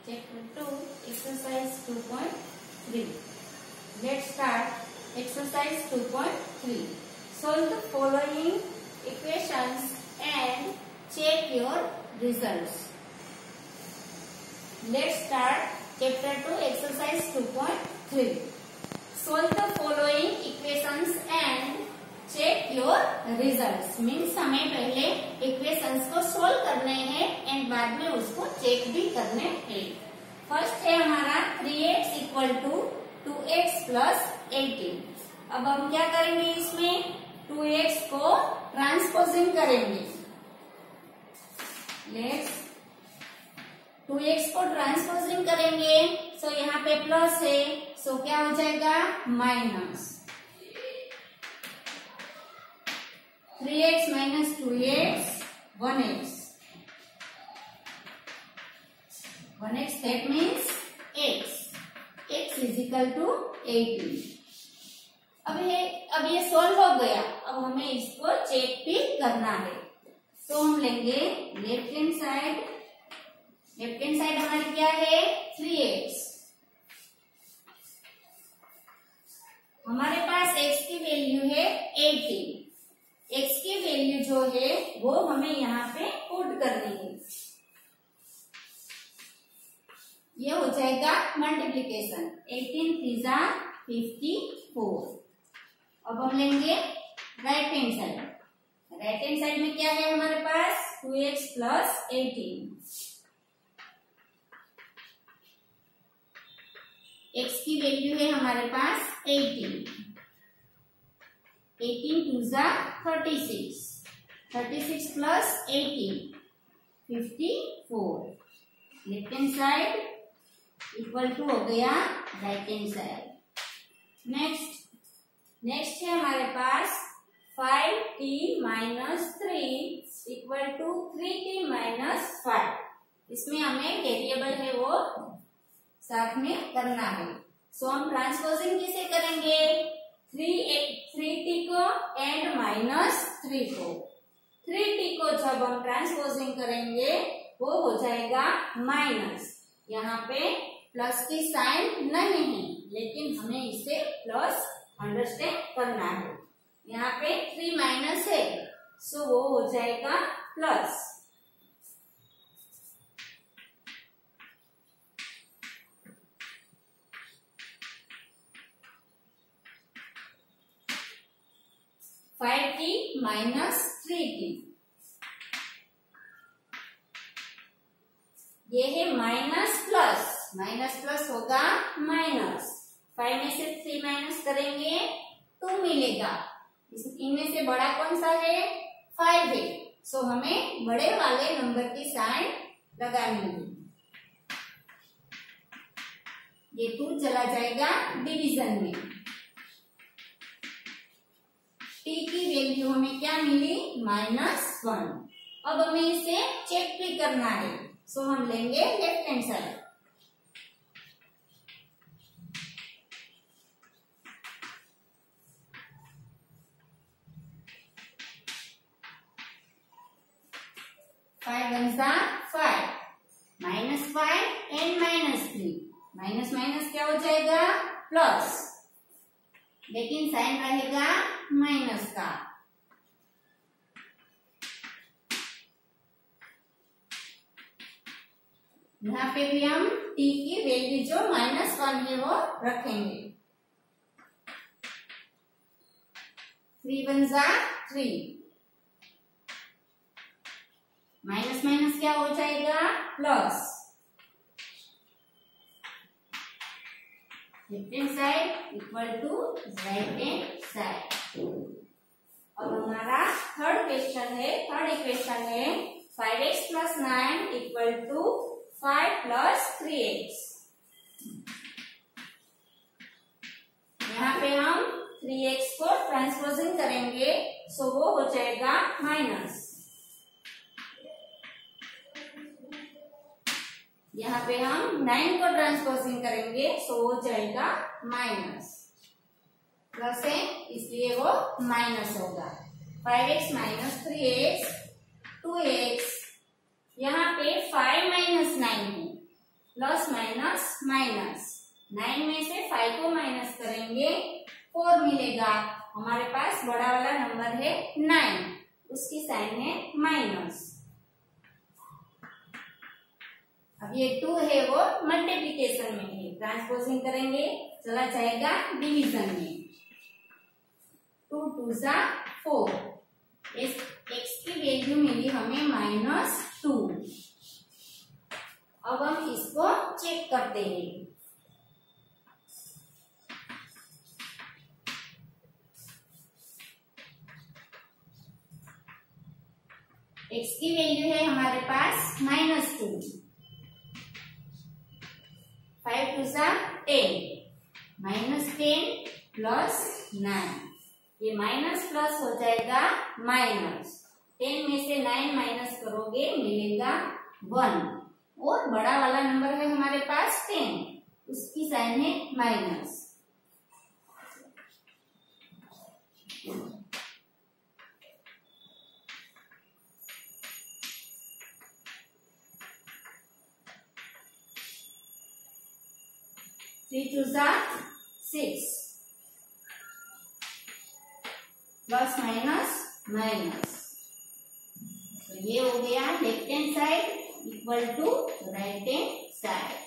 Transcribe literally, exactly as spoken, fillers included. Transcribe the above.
Chapter two, exercise two point three. Let's start exercise two point three. Solve the following equations and check your results. Let's start chapter two, exercise two point three. Solve the following equations and check your results. Means हमें पहले equations को solve करने हैं and बाद में उसको check भी करने हैं. फर्स्ट है हमारा three x equal to two x plus eighteen. अब हम क्या करेंगे, इसमें टू एक्स को ट्रांसपोजिंग करेंगे. लेट्स टू एक्स को ट्रांसपोजिंग करेंगे. सो so, यहाँ पे प्लस है, सो so, क्या हो जाएगा minus. Three x minus two x one x. One x that means x. x is equal to eighteen. अब ये अब ये सोल्व हो गया. अब हमें इसको चेक भी करना है. तो हम लेंगे left hand side. Left hand side हमारी क्या है, थ्री एक्स. हमारे पास x की वैल्यू है एटीन. x की वैल्यू जो है वो हमें यहाँ पे पुट करनी है. ये हो जाएगा मल्टीप्लीकेशन. एटीन थ्रीजा फिफ्टी फोर. अब हम लेंगे right hand side. Right hand side में क्या है हमारे पास, two x plus eighteen. X की वैल्यू है हमारे पास एटीन. एटीन टूजा thirty six. Thirty six plus eighteen fifty four. Left hand side equal to हो गया right hand side. Next next है हमारे पास five t minus three equal to three t minus five. इसमें हमें वेरिएबल है वो साथ में करना है. सो हम ट्रांसपोजिंग किसे करेंगे, थ्री थ्री टी को एंड माइनस थ्री को. थ्री टी को जब हम ट्रांसपोजिंग करेंगे वो हो जाएगा माइनस. यहाँ पे प्लस की साइन नहीं है, लेकिन हमें इसे प्लस अंडरस्टैंड करना है. यहाँ पे थ्री माइनस है, सो वो हो जाएगा plus. Five t minus three t. ये है माइनस प्लस. माइनस प्लस होगा माइनस. फाइव में से थ्री माइनस करेंगे टू मिलेगा. इनमें से बड़ा कौन सा है, फाइव है. सो हमें बड़े वाले नंबर की साइन लगानी है. ये टू चला जाएगा डिवीजन में. टी की वैल्यू हमें क्या मिली, माइनस वन. अब हमें इसे चेक भी करना है. सो so, हम लेंगे left hand side. Five one सा five. Minus five and minus three. Minus minus क्या हो जाएगा, प्लस. लेकिन साइन रहेगा माइनस का. यहाँ पे भी हम t की वैल्यू जो माइनस वन है वो रखेंगे. थ्री वन जा थ्री. माइनस माइनस क्या हो जाएगा, plus. Left hand side equal to right hand side. अब हमारा थर्ड क्वेश्चन है. थर्ड इक्वेशन है five x plus nine equal to five plus three x. यहाँ पे हम थ्री एक्स को ट्रांसपोजिंग करेंगे, सो वो हो जाएगा माइनस. यहाँ पे हम नाइन को ट्रांसपोजिंग करेंगे, सो हो जाएगा माइनस. प्लस है इसलिए वो माइनस होगा. Five x minus three x two x. यहाँ पे फाइव माइनस नाइन है, प्लस माइनस माइनस, नाइन में से फाइव को माइनस करेंगे फोर मिलेगा। हमारे पास बड़ा वाला नंबर है नाइन, उसकी साइन है माइनस। अब ये टू है वो मल्टीप्लिकेशन में है, ट्रांसपोजिंग करेंगे चला जाएगा डिवीजन में। टू टू सा फोर, इस एक्स की वैल्यू मिली हमें माइनस टू। अब हम इसको चेक करते हैं। एक्स की वैल्यू है हमारे पास माइनस टू, फाइव टू सा ten, minus ten plus nine, ये माइनस प्लस हो जाएगा माइनस। टेन में से नाइन माइनस करोगे मिलेगा वन, और बड़ा वाला नंबर है हमारे पास टेन, उसकी साइन है माइनस। थ्री टू सा सिक्स, प्लस माइनस माइनस, तो ये हो गया left hand side equal to right hand side.